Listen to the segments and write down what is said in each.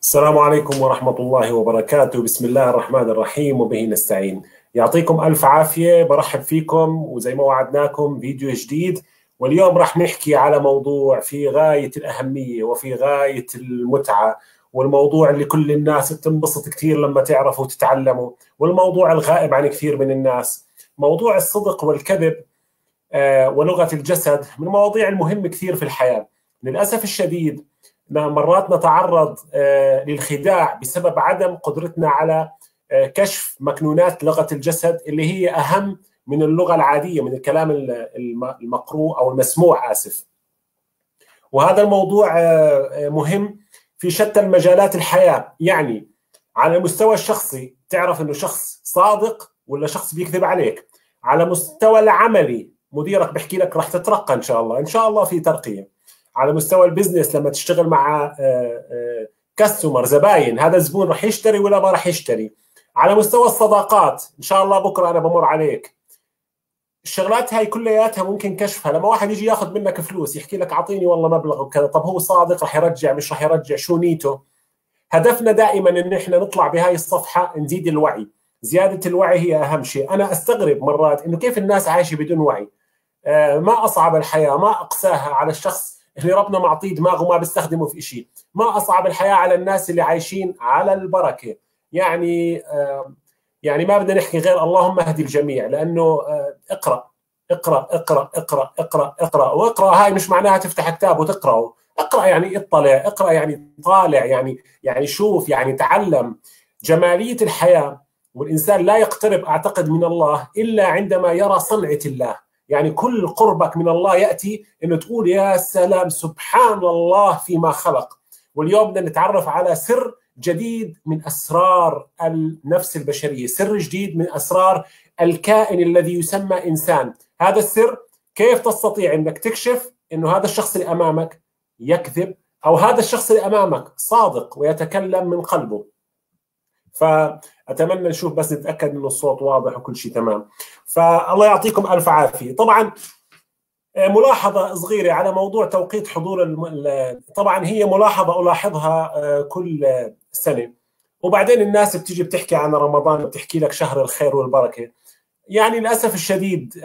السلام عليكم ورحمة الله وبركاته. بسم الله الرحمن الرحيم وبه نستعين. يعطيكم ألف عافية. برحب فيكم وزي ما وعدناكم فيديو جديد، واليوم راح نحكي على موضوع في غاية الأهمية وفي غاية المتعة، والموضوع اللي كل الناس بتنبسط كثير لما تعرفوا وتتعلموا، والموضوع الغائب عن كثير من الناس، موضوع الصدق والكذب ولغة الجسد، من المواضيع المهمة كثير في الحياة. للأسف الشديد مرات نتعرض للخداع بسبب عدم قدرتنا على كشف مكنونات لغة الجسد اللي هي أهم من اللغة العادية، من الكلام المقروء أو المسموع، آسف. وهذا الموضوع مهم في شتى المجالات الحياة. يعني على المستوى الشخصي تعرف أنه شخص صادق ولا شخص بيكذب عليك. على مستوى العملي مديرك بيحكي لك راح تترقى إن شاء الله، إن شاء الله في ترقية. على مستوى البزنس لما تشتغل مع كاستمر، زباين، هذا الزبون راح يشتري ولا ما راح يشتري. على مستوى الصداقات إن شاء الله بكرة أنا بمر عليك. الشغلات هاي كلياتها ممكن كشفها لما واحد يجي ياخذ منك فلوس، يحكي لك اعطيني والله مبلغ وكذا، طب هو صادق راح يرجع مش راح يرجع، شو نيته؟ هدفنا دائما ان احنا نطلع بهاي الصفحه نزيد الوعي. زياده الوعي هي اهم شيء. انا استغرب مرات انه كيف الناس عايشه بدون وعي. ما اصعب الحياه، ما اقساها على الشخص اللي ربنا معطيه دماغ وما بيستخدمه في شيء. ما اصعب الحياه على الناس اللي عايشين على البركه. يعني ما بدنا نحكي غير اللهم اهدي الجميع، لانه اقرا اقرا اقرا اقرا اقرا اقرا واقرا. هاي مش معناها تفتح كتاب وتقراه. اقرا يعني اطلع، اقرا يعني طالع، يعني شوف، يعني تعلم. جماليه الحياه والانسان لا يقترب اعتقد من الله الا عندما يرى صنعه الله. يعني كل قربك من الله ياتي انه تقول يا سلام سبحان الله فيما خلق. واليوم بدنا نتعرف على سر جديد من اسرار النفس البشريه، سر جديد من اسرار الكائن الذي يسمى انسان. هذا السر كيف تستطيع انك تكشف انه هذا الشخص اللي امامك يكذب او هذا الشخص اللي امامك صادق ويتكلم من قلبه. فاتمنى نشوف بس نتاكد انه الصوت واضح وكل شيء تمام. فالله يعطيكم الف عافيه. طبعا ملاحظة صغيرة على موضوع توقيت حضور طبعا هي ملاحظة ألاحظها كل سنة، وبعدين الناس بتيجي بتحكي عن رمضان، بتحكي لك شهر الخير والبركة. يعني للأسف الشديد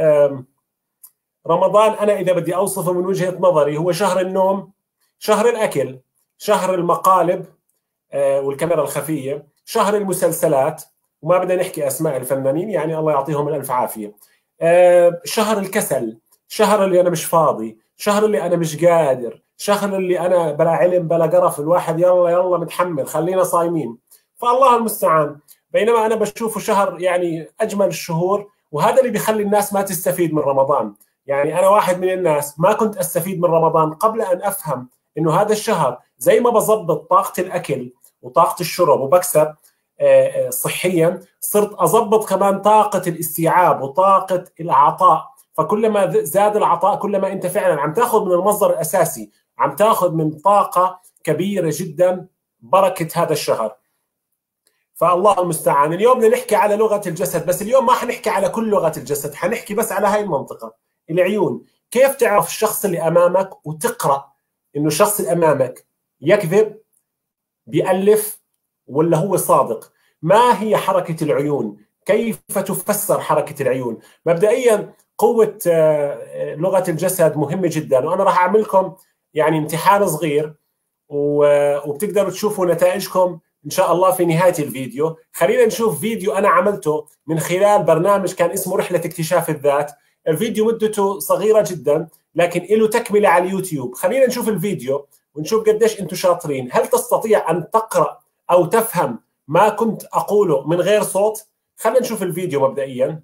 رمضان أنا إذا بدي أوصفه من وجهة نظري هو شهر النوم، شهر الأكل، شهر المقالب والكاميرا الخفية، شهر المسلسلات، وما بدنا نحكي أسماء الفنانين يعني الله يعطيهم الألف عافية. شهر الكسل، شهر اللي أنا مش فاضي، شهر اللي أنا مش قادر، شهر اللي أنا بلا علم بلا قرف، الواحد يلا يلا متحمل خلينا صايمين. فالله المستعان. بينما أنا بشوفه شهر يعني أجمل الشهور، وهذا اللي بيخلي الناس ما تستفيد من رمضان. يعني أنا واحد من الناس ما كنت أستفيد من رمضان قبل أن أفهم إنه هذا الشهر زي ما بضبط طاقة الأكل وطاقة الشرب وبكسب صحيا، صرت أضبط كمان طاقة الاستيعاب وطاقة العطاء. فكلما زاد العطاء كلما أنت فعلا عم تأخذ من المصدر الأساسي، عم تأخذ من طاقة كبيرة جدا، بركة هذا الشهر. فالله المستعان. اليوم بدنا نحكي على لغة الجسد، بس اليوم ما حنحكي على كل لغة الجسد، حنحكي بس على هاي المنطقة، العيون. كيف تعرف الشخص اللي أمامك وتقرأ إنه الشخص اللي أمامك يكذب، بيألف، ولا هو صادق؟ ما هي حركة العيون؟ كيف تفسر حركة العيون؟ مبدئيا قوة لغة الجسد مهمة جدا، وأنا راح أعمل لكم يعني امتحان صغير وبتقدروا تشوفوا نتائجكم إن شاء الله في نهاية الفيديو. خلينا نشوف فيديو أنا عملته من خلال برنامج كان اسمه رحلة اكتشاف الذات. الفيديو مدته صغيرة جدا لكن له تكملة على اليوتيوب. خلينا نشوف الفيديو ونشوف قديش أنتم شاطرين. هل تستطيع أن تقرأ أو تفهم ما كنت أقوله من غير صوت؟ خلينا نشوف الفيديو مبدئيا.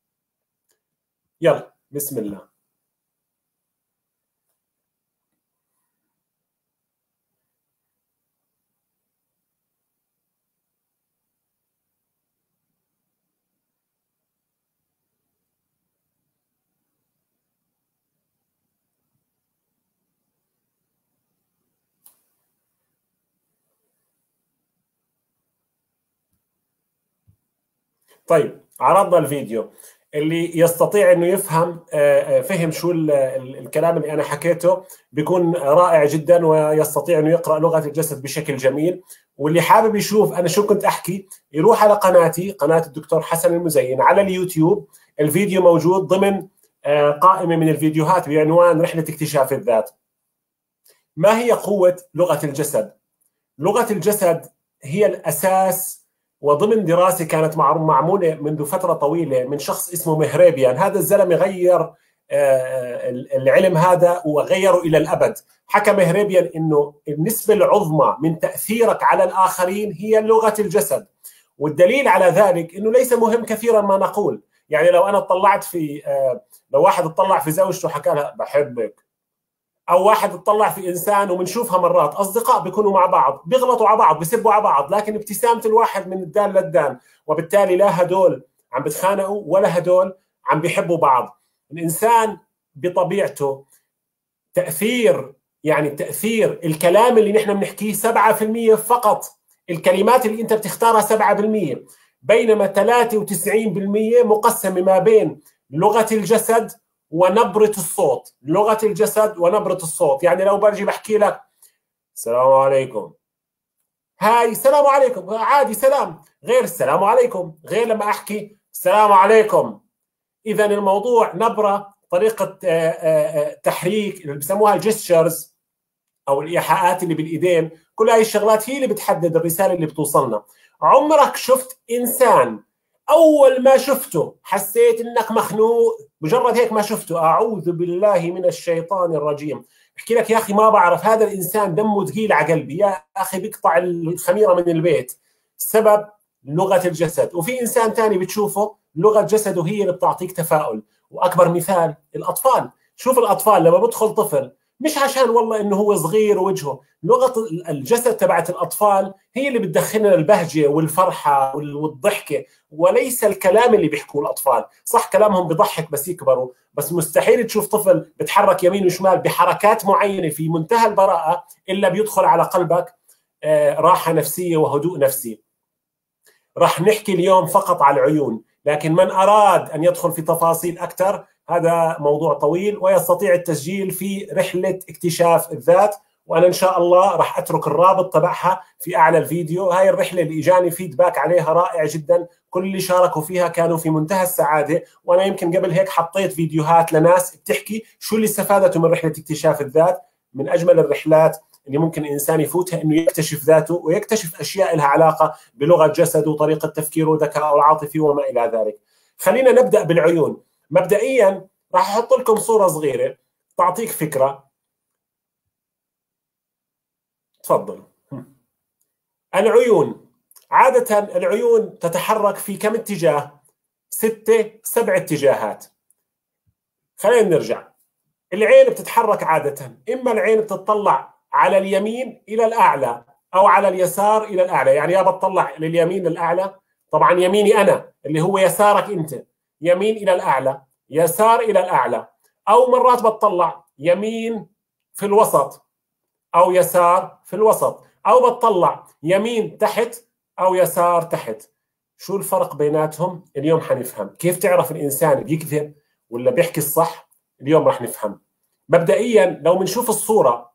يلا بسم الله. طيب عرضنا الفيديو. اللي يستطيع انه يفهم فهم شو الكلام اللي انا حكيته بيكون رائع جدا، ويستطيع انه يقرا لغه الجسد بشكل جميل. واللي حابب يشوف انا شو كنت احكي يروح على قناتي، قناه الدكتور حسن المزين على اليوتيوب. الفيديو موجود ضمن قائمه من الفيديوهات بعنوان رحله اكتشاف الذات. ما هي قوه لغه الجسد؟ لغه الجسد هي الاساس، وضمن دراسه كانت معموله منذ فتره طويله من شخص اسمه مهريبيان. هذا الزلمه غير العلم هذا وغيره الى الابد. حكى مهريبيان انه النسبه العظمى من تاثيرك على الاخرين هي لغه الجسد، والدليل على ذلك انه ليس مهم كثيرا ما نقول. يعني لو انا اطلعت في لو واحد اطلع في زوجته وحكى لها بحبك، او واحد اطلع في انسان، وبنشوفها مرات اصدقاء بيكونوا مع بعض بيغلطوا على بعض بيسبوا على بعض، لكن ابتسامه الواحد من الدال للدان، وبالتالي لا هدول عم بتخانقوا ولا هدول عم بيحبوا بعض. الانسان بطبيعته تاثير، يعني تاثير الكلام اللي نحن بنحكيه 7% فقط. الكلمات اللي انت بتختارها 7%، بينما 93% مقسمه ما بين لغه الجسد ونبرة الصوت. لغة الجسد ونبرة الصوت، يعني لو برجي بحكي لك السلام عليكم، هاي السلام عليكم عادي سلام، غير السلام عليكم غير لما احكي السلام عليكم. اذا الموضوع نبرة، طريقة تحريك اللي بسموها الجستشرز او الايحاءات اللي بالايدين، كل هاي الشغلات هي اللي بتحدد الرسالة اللي بتوصلنا. عمرك شفت انسان أول ما شفته حسيت إنك مخنوق؟ مجرد هيك ما شفته أعوذ بالله من الشيطان الرجيم، بحكي لك يا أخي ما بعرف هذا الإنسان دمه ثقيل على قلبي، يا أخي بيقطع الخميرة من البيت. السبب لغة الجسد. وفي إنسان تاني بتشوفه لغة جسده هي اللي بتعطيك تفاؤل. وأكبر مثال الأطفال. شوف الأطفال لما بدخل طفل، مش عشان والله إنه هو صغير ووجهه، لغة الجسد تبعت الأطفال هي اللي بتدخلنا البهجة والفرحة والضحكة، وليس الكلام اللي بيحكوه الأطفال. صح كلامهم بيضحك بس يكبروا، بس مستحيل تشوف طفل بتحرك يمين وشمال بحركات معينة في منتهى البراءة إلا بيدخل على قلبك راحة نفسية وهدوء نفسي. رح نحكي اليوم فقط على العيون، لكن من أراد أن يدخل في تفاصيل أكثر هذا موضوع طويل، ويستطيع التسجيل في رحلة اكتشاف الذات، وأنا إن شاء الله راح أترك الرابط تبعها في أعلى الفيديو. هاي الرحلة اللي إجاني فيدباك عليها رائع جدا، كل اللي شاركوا فيها كانوا في منتهى السعادة. وأنا يمكن قبل هيك حطيت فيديوهات لناس بتحكي شو اللي استفادته من رحلة اكتشاف الذات. من أجمل الرحلات اللي ممكن الإنسان يفوتها إنه يكتشف ذاته ويكتشف أشياء لها علاقة بلغة جسده وطريقة تفكيره وذكائه العاطفي وما إلى ذلك. خلينا نبدأ بالعيون. مبدئيا راح أحط لكم صورة صغيرة تعطيك فكرة. تفضل. العيون عادة العيون تتحرك في كم اتجاه؟ 6 7 اتجاهات. خلينا نرجع. العين بتتحرك عادة، إما العين بتطلع على اليمين إلى الأعلى أو على اليسار إلى الأعلى. يعني يا بتطلع لليمين للأعلى، طبعا يميني أنا اللي هو يسارك أنت، يمين إلى الأعلى يسار إلى الأعلى، أو مرات بتطلع يمين في الوسط أو يسار في الوسط، أو بتطلع يمين تحت أو يسار تحت. شو الفرق بيناتهم؟ اليوم حنفهم. كيف تعرف الإنسان بيكذب ولا بيحكي الصح؟ اليوم راح نفهم. مبدئيا لو بنشوف الصورة،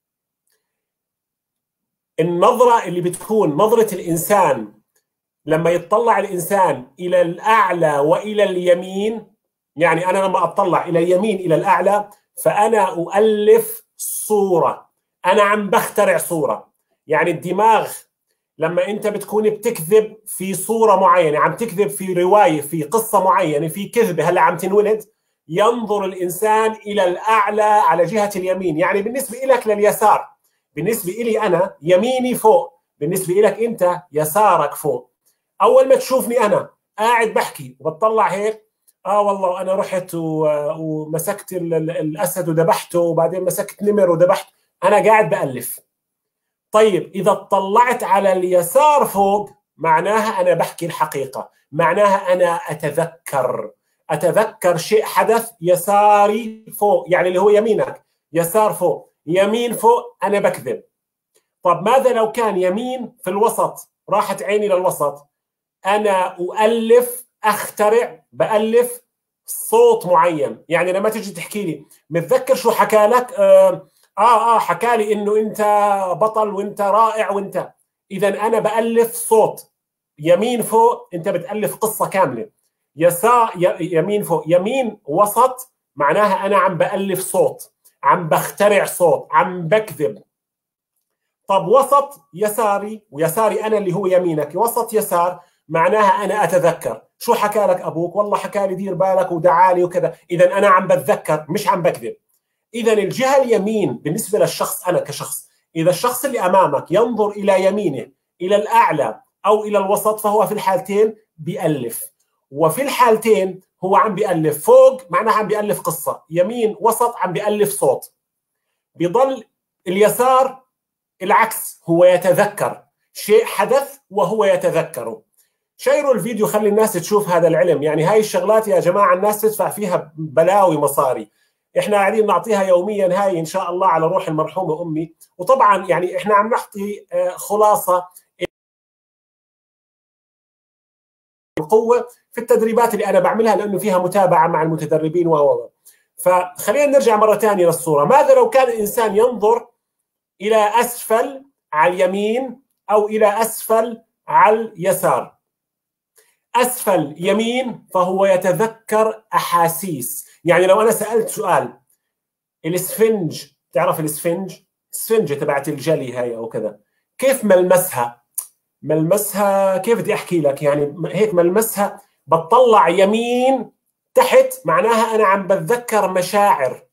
النظرة اللي بتكون نظرة الإنسان لما يتطلع الإنسان إلى الأعلى وإلى اليمين، يعني أنا لما أطلع إلى اليمين إلى الأعلى فأنا أؤلف صورة، أنا عم بخترع صورة. يعني الدماغ لما أنت بتكون بتكذب في صورة معينة، عم تكذب في رواية في قصة معينة في كذبة هلا عم تنولد، ينظر الإنسان إلى الأعلى على جهة اليمين. يعني بالنسبة لك لليسار، بالنسبة لي أنا يميني فوق، بالنسبة لك أنت يسارك فوق. أول ما تشوفني أنا قاعد بحكي وبتطلع هيك، والله أنا رحت ومسكت الأسد وذبحته، وبعدين مسكت نمر وذبحت، أنا قاعد بألف. طيب إذا اطلعت على اليسار فوق معناها أنا بحكي الحقيقة، معناها أنا أتذكر شيء حدث يساري فوق، يعني اللي هو يمينك يسار فوق، يمين فوق، أنا بكذب. طب ماذا لو كان يمين في الوسط؟ راحت عيني للوسط، أنا أؤلف أخترع، بألف صوت معين. يعني لما تيجي تحكي لي متذكر شو حكى لك؟ حكى لي انه انت بطل وانت رائع وانت. اذا انا بألف صوت. يمين فوق انت بتألف قصة كاملة. يسار يمين فوق، يمين وسط معناها انا عم بألف صوت، عم بخترع صوت، عم بكذب. طب وسط يساري، ويساري انا اللي هو يمينك، وسط يسار معناها انا اتذكر. شو حكى لك ابوك؟ والله حكى لي دير بالك ودعالي وكذا. اذا انا عم بتذكر مش عم بكذب. اذا الجهه اليمين بالنسبه للشخص، انا كشخص، اذا الشخص اللي امامك ينظر الى يمينه، الى الاعلى او الى الوسط، فهو في الحالتين بيألف. وفي الحالتين هو عم بيألف. فوق معناها عم بيألف قصه، يمين وسط عم بيألف صوت. بيضل اليسار العكس، هو يتذكر شيء حدث وهو يتذكره. شيروا الفيديو، خلي الناس تشوف هذا العلم. يعني هاي الشغلات يا جماعة الناس تدفع فيها بلاوي مصاري، احنا قاعدين نعطيها يوميا هاي ان شاء الله على روح المرحومة امي. وطبعا يعني احنا عم نعطي خلاصة القوة في التدريبات اللي انا بعملها، لانه فيها متابعة مع المتدربين فخلينا نرجع مرة ثانية للصورة. ماذا لو كان الانسان ينظر الى اسفل على اليمين او الى اسفل على اليسار؟ اسفل يمين فهو يتذكر احاسيس. يعني لو انا سالت سؤال، الاسفنج، تعرف الاسفنج؟ الاسفنجه تبعت الجلي هاي او كذا، كيف ملمسها؟ ملمسها كيف بدي احكي لك؟ يعني هيك ملمسها، بتطلع يمين تحت معناها انا عم بتذكر مشاعر.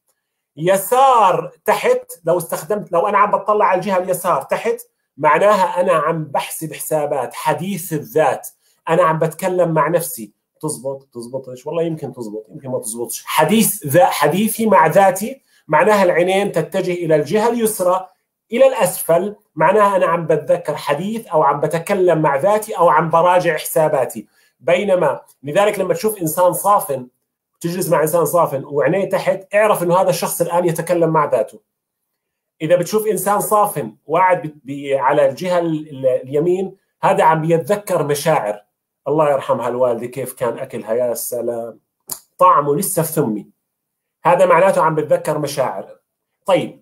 يسار تحت لو انا عم بطلع على الجهه اليسار تحت معناها انا عم بحسب حسابات، حديث الذات، انا عم بتكلم مع نفسي. تزبطش والله، يمكن تزبط يمكن ما تزبطش. حديثي مع ذاتي معناها العينين تتجه الى الجهه اليسرى الى الاسفل، معناها انا عم بتذكر حديث او عم بتكلم مع ذاتي او عم براجع حساباتي. بينما لذلك لما تشوف انسان صافن، تجلس مع انسان صافن وعينيه تحت، اعرف انه هذا الشخص الان يتكلم مع ذاته. اذا بتشوف انسان صافن وقاعد على الجهه اليمين، هذا عم بيتذكر مشاعر. الله يرحمها الوالده كيف كان اكلها، يا سلام، طعمه لسه في فمي. هذا معناته عم بتذكر مشاعر. طيب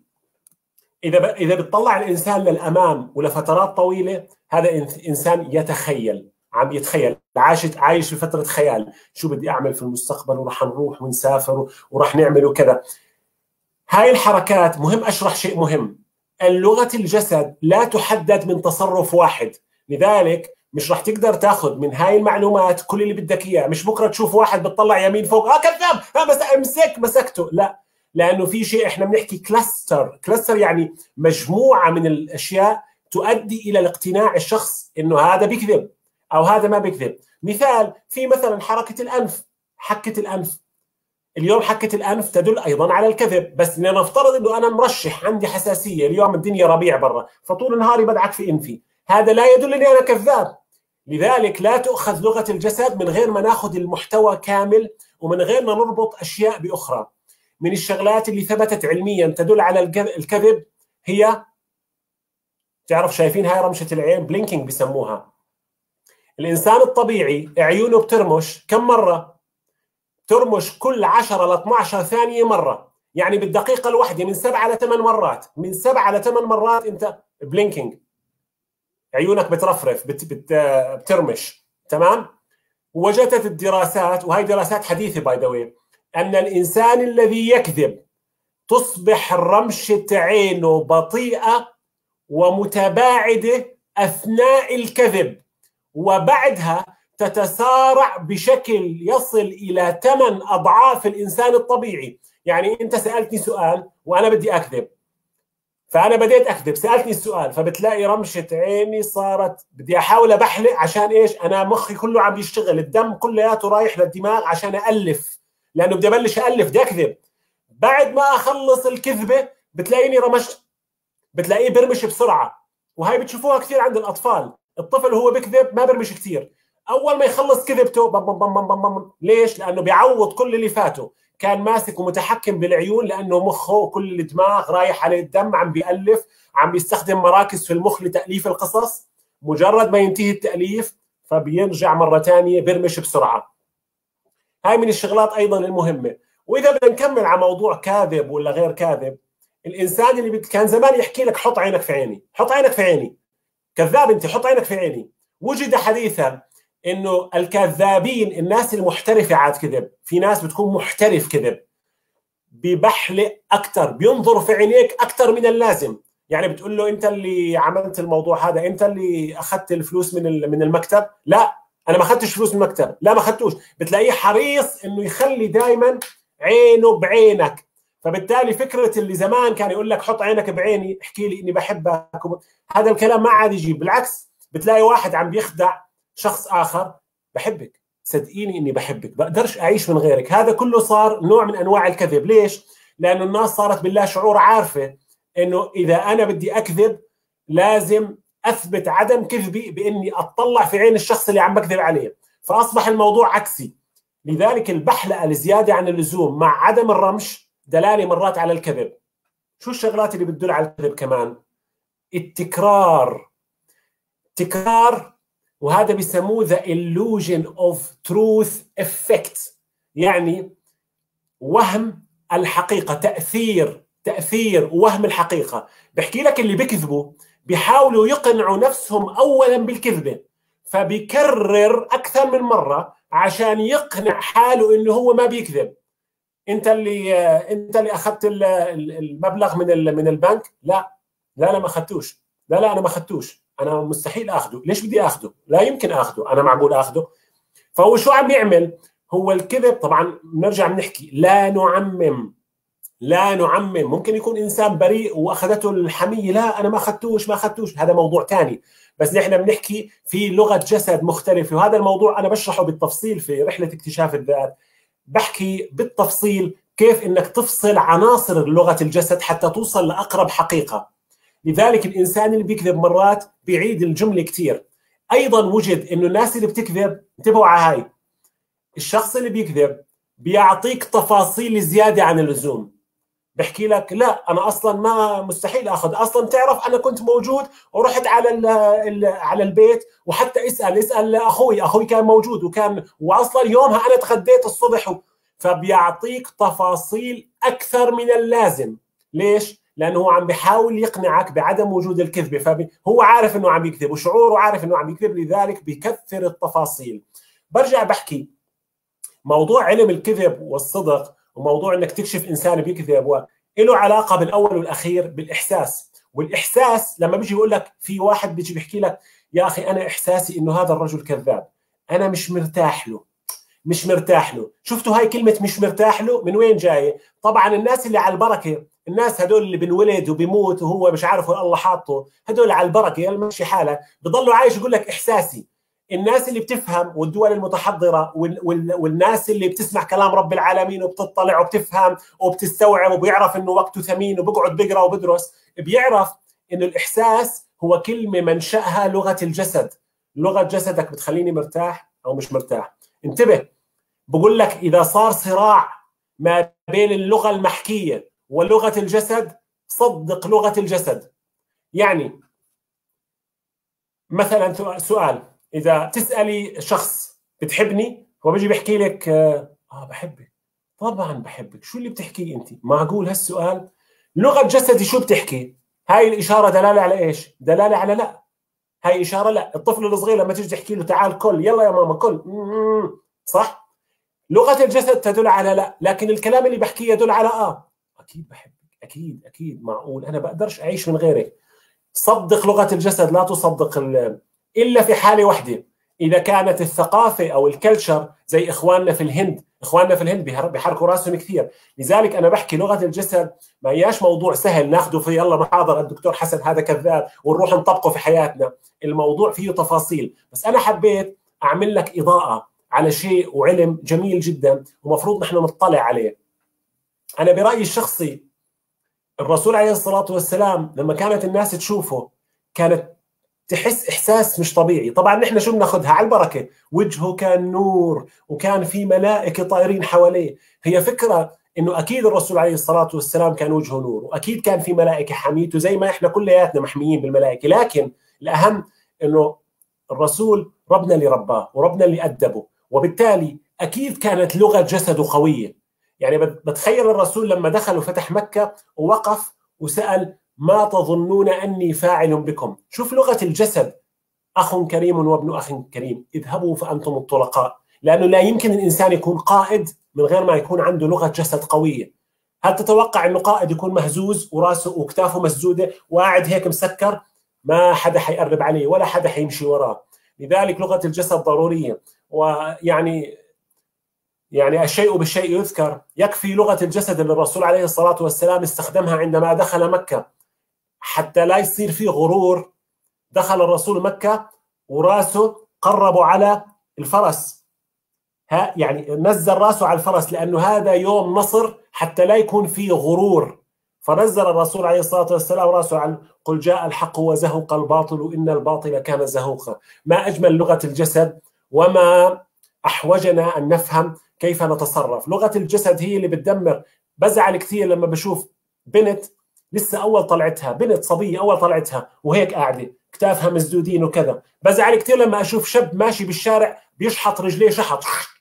اذا بتطلع الانسان للامام ولفترات طويله، هذا انسان يتخيل، عم يتخيل، عايش في فتره خيال. شو بدي اعمل في المستقبل، وراح نروح ونسافر وراح نعمل وكذا. هاي الحركات مهم اشرح شيء مهم. اللغه الجسد لا تحدد من تصرف واحد، لذلك مش راح تقدر تاخذ من هاي المعلومات كل اللي بدك اياه. مش بكره تشوف واحد بتطلع يمين فوق كذاب، مسكته، لا، لانه في شيء احنا بنحكي كلاستر يعني مجموعه من الاشياء تؤدي الى الاقتناع الشخص انه هذا بيكذب او هذا ما بيكذب. مثال، في مثلا حركه الانف، حكه الانف. اليوم حكه الانف تدل ايضا على الكذب، بس لنفترض انه انا مرشح عندي حساسيه، اليوم الدنيا ربيع برا، فطول نهاري بدعك في انفي، هذا لا يدل اني انا كذاب. لذلك لا تؤخذ لغه الجسد من غير ما ناخذ المحتوى كامل ومن غير ما نربط اشياء باخرى. من الشغلات اللي ثبتت علميا تدل على الكذب هي، تعرف شايفين هاي رمشه العين، بلينكينج بسموها. الانسان الطبيعي عيونه بترمش كم مره؟ ترمش كل 10 ل 12 ثانيه مره، يعني بالدقيقه الواحده من 7 ل 8 مرات. من 7 ل 8 مرات انت بلينكينج، عيونك بترفرف، بترمش، تمام؟ وجدت الدراسات، وهي دراسات حديثه باي ذا واي، ان الانسان الذي يكذب تصبح رمشه عينه بطيئه ومتباعده اثناء الكذب، وبعدها تتسارع بشكل يصل الى 8 اضعاف الانسان الطبيعي. يعني انت سالتني سؤال وانا بدي اكذب، فانا بديت اكذب، سالتني السؤال، فبتلاقي رمشه عيني صارت بدي احاول ابحلق. عشان ايش؟ انا مخي كله عم يشتغل، الدم كلياته رايح للدماغ عشان الف، لانه بدي ابلش الف، بدي اكذب. بعد ما اخلص الكذبه بتلاقيني رمشت، بتلاقيه برمش بسرعه. وهي بتشوفوها كثير عند الاطفال، الطفل هو بكذب ما برمش كثير، اول ما يخلص كذبته بم بم بم بم بم. ليش؟ لانه بيعوض كل اللي فاته، كان ماسك ومتحكم بالعيون، لانه مخه كل الدماغ رايح عليه الدم، عم بيألف، عم بيستخدم مراكز في المخ لتأليف القصص. مجرد ما ينتهي التأليف فبيرجع مرة ثانية برمش بسرعة. هاي من الشغلات ايضا المهمه. واذا بدنا نكمل على موضوع كاذب ولا غير كاذب، الانسان اللي كان زمان يحكي لك حط عينك في عيني، حط عينك في عيني، كذاب انت، حط عينك في عيني. وجد حديثا انه الكذابين، الناس المحترفه عاد كذب، في ناس بتكون محترف كذب، ببحلق اكثر، بينظر في عينيك اكثر من اللازم. يعني بتقول له انت اللي عملت الموضوع هذا، انت اللي اخذت الفلوس من المكتب؟ لا انا ما اخذتش فلوس من المكتب، لا ما اخذتوش. بتلاقيه حريص انه يخلي دائما عينه بعينك. فبالتالي فكره اللي زمان كان يقول لك حط عينك بعيني، احكي لي اني بحبك، هذا الكلام ما عاد يجيب. بالعكس بتلاقي واحد عم بيخدع شخص اخر، بحبك، صدقيني اني بحبك، بقدرش اعيش من غيرك. هذا كله صار نوع من انواع الكذب. ليش؟ لانه الناس صارت بالله شعور عارفه انه اذا انا بدي اكذب لازم اثبت عدم كذبي باني اطلع في عين الشخص اللي عم بكذب عليه، فاصبح الموضوع عكسي. لذلك البحلقه الزياده عن اللزوم مع عدم الرمش دلاله مرات على الكذب. شو الشغلات اللي بتدل على الكذب كمان؟ التكرار. تكرار، وهذا بيسموه the illusion of truth effect، يعني وهم الحقيقة، تأثير وهم الحقيقة. بحكي لك اللي بيكذبوا بيحاولوا يقنعوا نفسهم أولا بالكذبة، فبيكرر أكثر من مرة عشان يقنع حاله إنه هو ما بيكذب. أنت اللي أخذت المبلغ من البنك؟ لا أنا ما أخذتوش، لا أنا ما أخذتوش، أنا مستحيل أخذه. ليش بدي أخذه؟ لا يمكن أخذه، أنا معقول أخذه؟ فهو شو عم يعمل؟ هو الكذب. طبعا بنرجع بنحكي لا نعمم، ممكن يكون انسان بريء واخذته الحميه، لا انا ما اخذتوش، هذا موضوع ثاني. بس نحن بنحكي في لغه جسد مختلفه، وهذا الموضوع انا بشرحه بالتفصيل في رحله اكتشاف الذات. بحكي بالتفصيل كيف انك تفصل عناصر لغه الجسد حتى توصل لاقرب حقيقه. لذلك الانسان اللي بيكذب مرات بيعيد الجمله كثير. ايضا وجد انه الناس اللي بتكذب، انتبهوا على هاي، الشخص اللي بيكذب بيعطيك تفاصيل زياده عن اللزوم. بحكي لك لا انا اصلا ما مستحيل اخذ، اصلا تعرف انا كنت موجود ورحت على البيت، وحتى اسال اخوي كان موجود واصلا يومها انا تغديت الصبح. فبيعطيك تفاصيل اكثر من اللازم. ليش؟ لانه هو عم بيحاول يقنعك بعدم وجود الكذبه، فهو عارف انه عم يكذب وشعوره عارف انه عم يكذب، لذلك بيكثر التفاصيل. برجع بحكي موضوع علم الكذب والصدق، وموضوع انك تكشف انسان بيكذب له علاقه بالاول والاخير بالاحساس. والاحساس لما بيجي يقول لك، في واحد بيجي بيحكي لك يا اخي انا احساسي انه هذا الرجل كذاب، انا مش مرتاح له. شفتوا هاي كلمه مش مرتاح له من وين جايه؟ طبعا الناس اللي على البركه، الناس هدول اللي بنولد وبيموت وهو مش عارف الله حاطه، هدول على البركه يلا ماشي حاله، بضلوا عايش يقول لك احساسي. الناس اللي بتفهم والدول المتحضرة والناس اللي بتسمع كلام رب العالمين وبتطلع وبتفهم وبتستوعب وبيعرف انه وقته ثمين وبيقعد بيقرا وبدرس، بيعرف انه الاحساس هو كلمة منشأها لغة الجسد. لغة جسدك بتخليني مرتاح او مش مرتاح. انتبه، بقول لك اذا صار صراع ما بين اللغة المحكية ولغة الجسد، صدق لغة الجسد. يعني مثلا سؤال، إذا تسألي شخص بتحبني، هو بيجي بيحكي لك بحبك، طبعا بحبك، شو اللي بتحكيه أنت؟ معقول هالسؤال؟ لغة جسدي شو بتحكي؟ هاي الإشارة دلالة على إيش؟ دلالة على لا. هاي إشارة لا. الطفل الصغير لما تيجي تحكي له تعال كل، يلا يا ماما كل، صح؟ لغة الجسد تدل على لا، لكن الكلام اللي بحكيه يدل على أكيد بحبك، أكيد معقول، أنا بقدرش أعيش من غيرك. صدق لغة الجسد، لا تصدق إلا في حالة واحدة، إذا كانت الثقافة أو الكلتشر زي إخواننا في الهند بيحركوا راسهم كثير. لذلك أنا بحكي لغة الجسد ما هياش موضوع سهل ناخده في يلا محاضرة الدكتور حسن هذا كذاب ونروح نطبقه في حياتنا. الموضوع فيه تفاصيل، بس أنا حبيت أعمل لك إضاءة على شيء وعلم جميل جدا ومفروض نحن نطلع عليه. أنا برأيي الشخصي الرسول عليه الصلاة والسلام لما كانت الناس تشوفه كانت تحس إحساس مش طبيعي. طبعا نحن شو بناخذها على البركة، وجهه كان نور وكان في ملائكة طايرين حواليه. هي فكرة إنه أكيد الرسول عليه الصلاة والسلام كان وجهه نور، وأكيد كان في ملائكة حميته زي ما إحنا كلياتنا محميين بالملائكة، لكن الأهم إنه الرسول ربنا اللي رباه وربنا اللي أدبه، وبالتالي اكيد كانت لغه جسده قويه. يعني بتخيل الرسول لما دخل وفتح مكه ووقف وسال ما تظنون اني فاعل بكم؟ شوف لغه الجسد، اخ كريم وابن اخ كريم، اذهبوا فانتم الطلقاء. لانه لا يمكن الانسان يكون قائد من غير ما يكون عنده لغه جسد قويه. هل تتوقع انه قائد يكون مهزوز وراسه وكتافه مسدوده وقاعد هيك مسكر؟ ما حدا حيقرب عليه ولا حدا حيمشي وراه. لذلك لغه الجسد ضروريه. ويعني الشيء بالشيء يذكر. يكفي لغه الجسد اللي الرسول عليه الصلاه والسلام استخدمها عندما دخل مكه حتى لا يصير فيه غرور. دخل الرسول مكه وراسه قربوا على الفرس، يعني نزل راسه على الفرس لأنه هذا يوم نصر، حتى لا يكون فيه غرور. فنزل الرسول عليه الصلاة والسلام راسه على قل جاء الحق وزهق الباطل إن الباطل كان زهوقا. ما أجمل لغة الجسد، وما أحوجنا أن نفهم كيف نتصرف. لغة الجسد هي اللي بتدمر. بزعل كثير لما بشوف بنت لسه أول طلعتها، بنت صبية أول طلعتها وهيك قاعدة كتافها مسدودين وكذا. بزعل كثير لما أشوف شاب ماشي بالشارع بيشحط رجليه شحط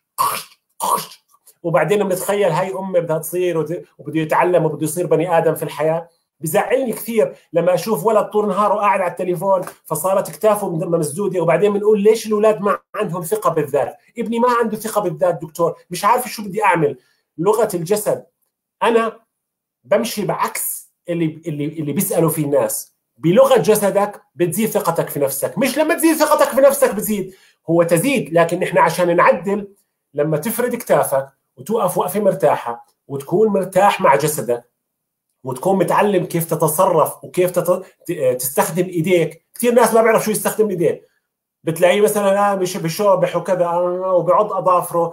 وبعدين بنتخيل هاي امي بدها تصير وبده يتعلم وبده يصير بني ادم في الحياه. بزعلني كثير لما اشوف ولد طول نهاره قاعد على التليفون فصارت كتافه مسدوده، وبعدين بنقول ليش الاولاد ما عندهم ثقه بالذات؟ ابني ما عنده ثقه بالذات دكتور، مش عارف شو بدي اعمل. لغه الجسد، انا بمشي بعكس اللي بيسالوا فيه الناس. بلغه جسدك بتزيد ثقتك في نفسك، مش لما تزيد ثقتك في نفسك بتزيد، هو تزيد. لكن احنا عشان نعدل لما تفرد كتافك وتوقف وقفه مرتاحه وتكون مرتاح مع جسدك وتكون متعلم كيف تتصرف وكيف تستخدم ايديك. كثير ناس ما بيعرف شو يستخدم ايديه، بتلاقيه مثلا مش بشوبح وكذا وبيعض اظافره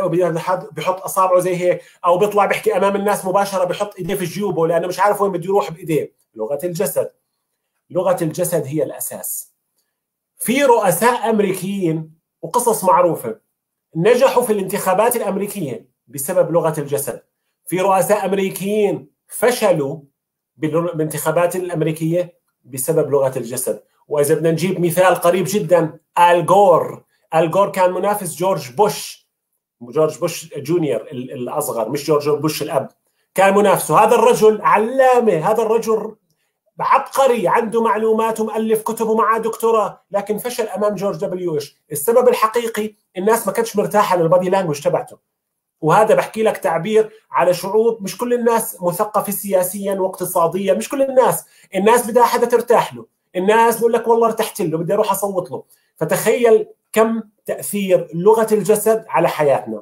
وبيحط اصابعه زي هيك، او بيطلع بيحكي امام الناس مباشره بيحط ايديه في جيوبه لانه مش عارف وين بده يروح بايديه. لغه الجسد، لغه الجسد هي الاساس. في رؤساء امريكيين وقصص معروفه نجحوا في الانتخابات الامريكيه بسبب لغه الجسد. في رؤساء امريكيين فشلوا بالانتخابات الامريكيه بسبب لغه الجسد. واذا بدنا نجيب مثال قريب جدا، آل جور. آل جور كان منافس جورج بوش جونيور الاصغر، مش جورج بوش الاب، كان منافسه. هذا الرجل علامه، هذا الرجل عبقري، عنده معلومات ومؤلف كتب ومعه دكتوراه، لكن فشل امام جورج دبليو بوش. السبب الحقيقي الناس ما كانتش مرتاحه للبادي لانجوج تبعته. وهذا بحكي لك تعبير على شعوب مش كل الناس مثقفه سياسيا واقتصاديا، مش كل الناس بدها حدا ترتاح له. الناس بقول لك والله ارتحت له بدي اروح اصوت له. فتخيل كم تاثير لغه الجسد على حياتنا.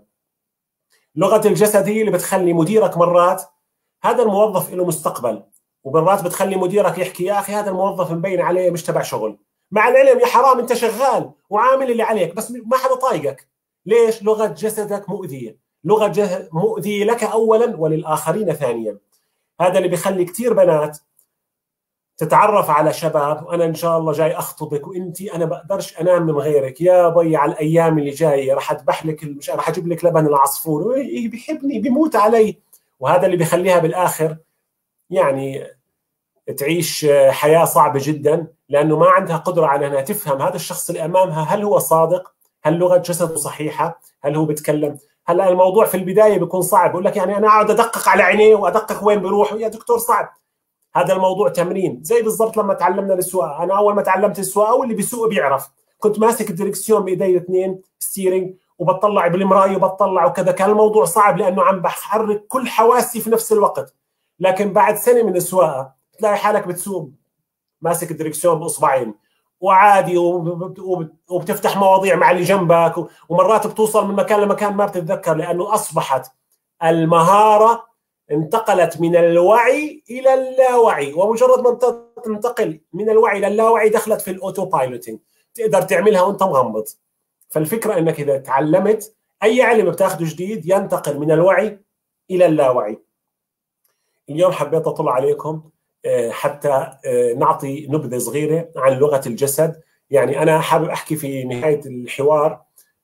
لغه الجسد هي اللي بتخلي مديرك مرات هذا الموظف له مستقبل، ومرات بتخلي مديرك يحكي يا اخي هذا الموظف مبين عليه مش تبع شغل، مع العلم يا حرام انت شغال وعامل اللي عليك بس ما حدا طايقك. ليش؟ لغه جسدك مؤذيه، لغه جسد مؤذيه لك اولا وللاخرين ثانيا. هذا اللي بيخلي كثير بنات تتعرف على شباب، وانا ان شاء الله جاي اخطبك وانت انا بقدرش انام من غيرك يا بي، على الايام اللي جايه راح اذبح لك مش راح اجيب لك لبن العصفور، بيحبني بيموت علي. وهذا اللي بيخليها بالاخر يعني تعيش حياه صعبه جدا، لانه ما عندها قدره على انها تفهم هذا الشخص اللي امامها هل هو صادق، هل لغه جسده صحيحه، هل هو بيتكلم. هلا الموضوع في البدايه بيكون صعب، بقول لك يعني انا اقعد ادقق على عينيه وادقق وين بيروح يا دكتور، صعب. هذا الموضوع تمرين، زي بالضبط لما تعلمنا السواقه. انا اول ما تعلمت السواقه واللي بيسوق بيعرف، كنت ماسك الدركسيون بايدي الاثنين ستيرنج وبطلع بالمرايه وبطلع وكذا، كان الموضوع صعب لانه عم بحرك كل حواسي في نفس الوقت. لكن بعد سنه من السواقه تلاقي حالك بتسوق ماسك الدركسيون باصبعين وعادي وبتفتح مواضيع مع اللي جنبك، ومرات بتوصل من مكان لمكان ما بتتذكر، لانه اصبحت المهاره انتقلت من الوعي الى اللاوعي. ومجرد ما تنتقل من الوعي الى اللاوعي دخلت في الاوتو بايلوتنج، تقدر تعملها وانت مغمض. فالفكره انك اذا تعلمت اي علم بتاخذه جديد ينتقل من الوعي الى اللاوعي. اليوم حبيت اطلع عليكم حتى نعطي نبذه صغيره عن لغه الجسد. يعني انا حابب احكي في نهايه الحوار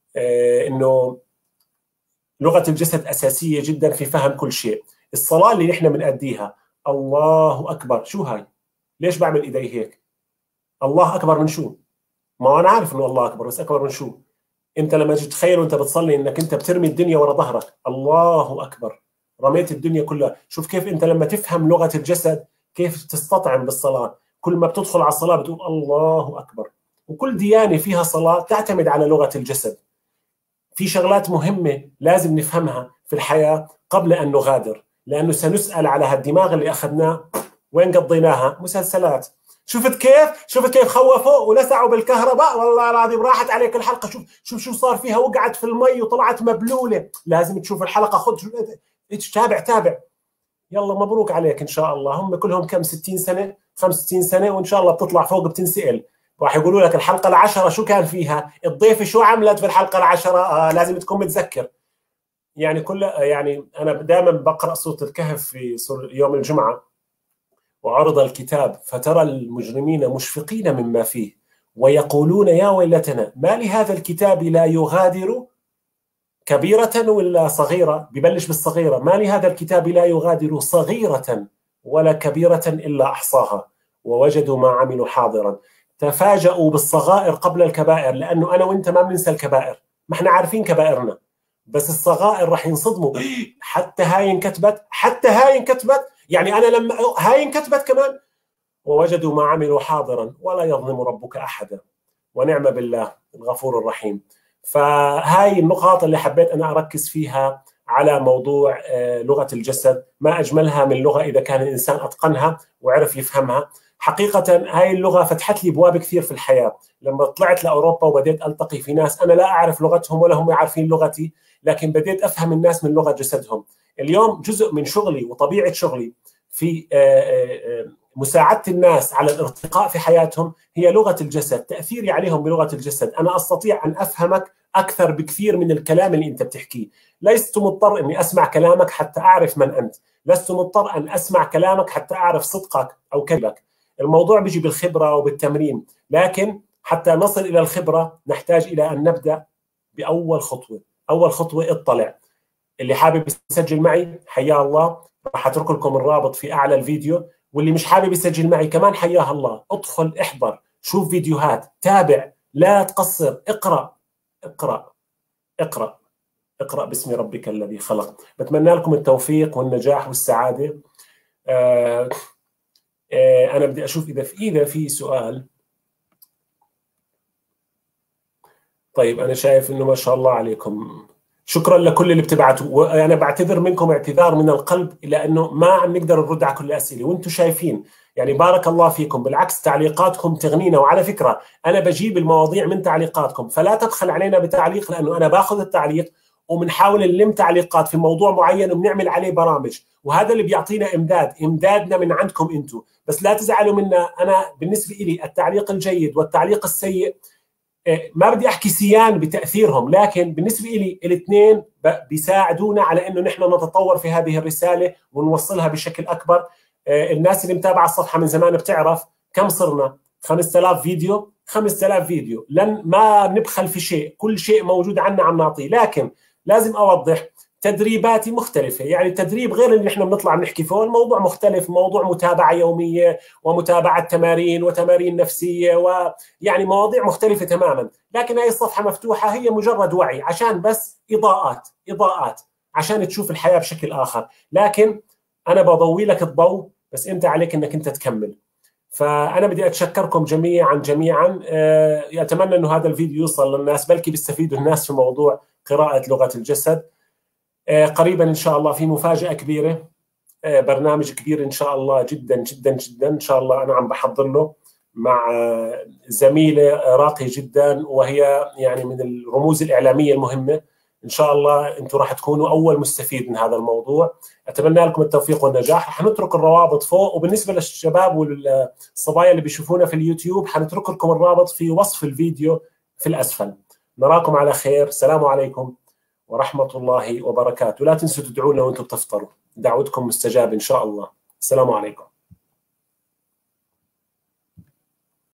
انه لغه الجسد اساسيه جدا في فهم كل شيء. الصلاه اللي نحن بنأديها الله اكبر، شو هاي؟ ليش بعمل ايدي هيك؟ الله اكبر من شو؟ ما انا عارف انه الله اكبر، بس اكبر من شو؟ انت لما تتخيل وانت بتصلي انك انت بترمي الدنيا ورا ظهرك، الله اكبر، رميت الدنيا كلها. شوف كيف انت لما تفهم لغة الجسد كيف تستطعم بالصلاة. كل ما بتدخل على الصلاة بتقول الله اكبر. وكل ديانة فيها صلاة تعتمد على لغة الجسد. في شغلات مهمة لازم نفهمها في الحياة قبل أن نغادر، لأنه سنسأل على هالدماغ اللي أخذناه وين قضيناها. مسلسلات، شفت كيف خوفوا ولسعوا بالكهرباء، والله العظيم راحت عليك الحلقة. شوف شو صار فيها، وقعت في المي وطلعت مبلولة. لازم تشوف الحلقة، خذ تابع. يلا مبروك عليك إن شاء الله. هم كلهم كم 60 سنة 65 سنة، وإن شاء الله بتطلع فوق بتنسأل. راح يقولوا لك الحلقة العشرة شو كان فيها، الضيفة شو عملت في الحلقة العشرة. لازم تكون متذكر. يعني أنا دائما بقرأ سورة الكهف في يوم الجمعة، وعرض الكتاب فترى المجرمين مشفقين مما فيه ويقولون يا ويلتنا ما لهذا الكتاب لا يغادر كبيرة ولا صغيرة. ببلش بالصغيرة، ما لهذا الكتاب لا يغادر صغيرة ولا كبيرة إلا أحصاها ووجدوا ما عملوا حاضرا. تفاجؤوا بالصغائر قبل الكبائر، لأنه أنا وإنت ما بننسى الكبائر، ما احنا عارفين كبائرنا، بس الصغائر راح ينصدموا. حتى هاي انكتبت، يعني أنا لما هاي انكتبت كمان. ووجدوا ما عملوا حاضرا ولا يظلم ربك أحدا ونعم بالله الغفور الرحيم. فهاي النقاط اللي حبيت أنا أركز فيها على موضوع لغة الجسد. ما أجملها من لغة إذا كان الإنسان أتقنها وعرف يفهمها. حقيقة هاي اللغة فتحت لي أبواب كثير في الحياة. لما طلعت لأوروبا وبديت ألتقي في ناس أنا لا أعرف لغتهم ولا هم يعرفين لغتي، لكن بديت أفهم الناس من لغة جسدهم. اليوم جزء من شغلي وطبيعة شغلي في مساعدة الناس على الارتقاء في حياتهم هي لغة الجسد. تأثيري عليهم بلغة الجسد. أنا أستطيع أن أفهمك أكثر بكثير من الكلام اللي أنت بتحكيه. لست مضطر أني أسمع كلامك حتى أعرف من أنت. لست مضطر أن أسمع كلامك حتى أعرف صدقك أو كذبك. الموضوع بيجي بالخبرة وبالتمرين، لكن حتى نصل إلى الخبرة نحتاج إلى أن نبدأ بأول خطوة. أول خطوة اطلع. اللي حابب يسجل معي حياه الله، راح أترك لكم الرابط في أعلى الفيديو. واللي مش حابب يسجل معي كمان حياه الله، ادخل احضر، شوف فيديوهات، تابع، لا تقصر، اقرأ باسم ربك الذي خلق. بتمنى لكم التوفيق والنجاح والسعادة. أنا بدي أشوف إذا في سؤال. طيب أنا شايف إنه ما شاء الله عليكم. شكرا لكل اللي بتبعتوا، وأنا بعتذر منكم اعتذار من القلب لأنه ما عم نقدر نرد على كل الأسئلة، وأنتم شايفين يعني بارك الله فيكم. بالعكس تعليقاتكم تغنينا. وعلى فكرة أنا بجيب المواضيع من تعليقاتكم، فلا تبخل علينا بتعليق، لأنه أنا باخذ التعليق وبنحاول نلم تعليقات في موضوع معين وبنعمل عليه برامج، وهذا اللي بيعطينا إمدادنا من عندكم أنتم. بس لا تزعلوا منا. أنا بالنسبة لي التعليق الجيد والتعليق السيء ما بدي أحكي سيان بتأثيرهم، لكن بالنسبة لي الاثنين بيساعدونا على أنه نحن نتطور في هذه الرسالة ونوصلها بشكل أكبر. الناس اللي متابعة الصفحة من زمان بتعرف كم صرنا. 5000 فيديو. 5000 فيديو، لن ما نبخل في شيء، كل شيء موجود عنا عم نعطيه. لكن لازم أوضح تدريباتي مختلفة. يعني التدريب غير اللي احنا بنطلع بنحكي فيه، الموضوع مختلف، موضوع متابعة يومية ومتابعة تمارين وتمارين نفسية، ويعني مواضيع مختلفة تماما. لكن هاي الصفحة مفتوحة، هي مجرد وعي، عشان بس إضاءات عشان تشوف الحياة بشكل آخر. لكن أنا بضوي لك الضوء، بس أنت عليك أنك أنت تكمل. فأنا بدي أتشكركم جميعا. أتمنى أنه هذا الفيديو يوصل للناس، بلكي بيستفيدوا الناس في موضوع قراءة لغة الجسد. قريبا إن شاء الله في مفاجأة كبيرة، برنامج كبير إن شاء الله، جدا جدا جدا إن شاء الله. أنا عم بحضر له مع زميلة راقية جدا، وهي يعني من الرموز الإعلامية المهمة. إن شاء الله أنتم راح تكونوا أول مستفيد من هذا الموضوع. أتمنى لكم التوفيق والنجاح. حنترك الروابط فوق، وبالنسبة للشباب والصبايا اللي بيشوفونا في اليوتيوب حنترك لكم الرابط في وصف الفيديو في الأسفل. نراكم على خير. السلام عليكم ورحمة الله وبركاته. لا تنسوا تدعونا وأنتم بتفطروا، دعوتكم مستجاب إن شاء الله. السلام عليكم.